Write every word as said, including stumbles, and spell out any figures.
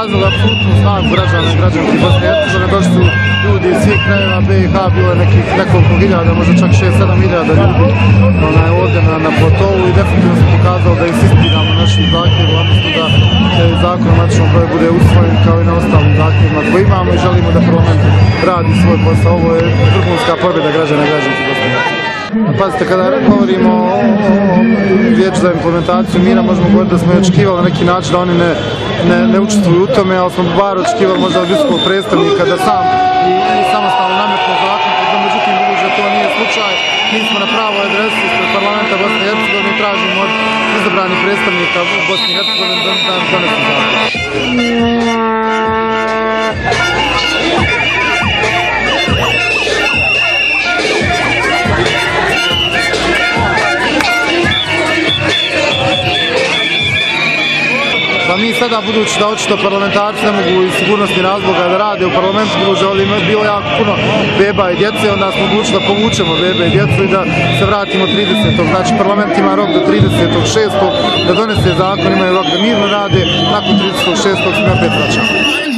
pokazali apsolutnu snagu građana i građanki Bosne i Hercegovine. Došli su ljudi iz svih krajeva B i H, bilo je nekih nekoliko hiljada, možda čak šest sedam hiljada ljudi ovdje na platovu i definitivno se pokazalo da insistiramo našim zahtjevima, odnosno da zakon o matičnom broju bude usvojen kao i na ostalim zahtjevima koje imamo i želimo da parlament radi svoj posao. Ovo je vrhunska pobjeda građana i građanki Bosne i Hercegovine. Pazite, kada govorimo o Vijeću za implementaciju mira, možemo govoriti da smo i očekivali na neki način da oni ne učestvuju u tome, ali smo bar očekivali možda od visokog predstavnika da sam i samostalno nametno zakon, međutim, budući da to nije slučaj, mi smo na pravoj adresi ispred parlamenta Bosne i Hercegovine i tražimo od izabranih predstavnika u Bosni i Hercegovini da nam donesu zakon. Pa mi sada, budući da očito parlamentarci ne mogu iz sigurnosnih razloga da rade u parlamentu, budući da ovdje je bilo jako puno beba i djece, onda smo odlučili da povučemo bebe i djecu i da se vratimo tridesetog Znači parlament ima rok do tridesetog šestog da donese zakon, imaju rok da mirno rade, nakon tridesetog šestog se mi opet vraćamo.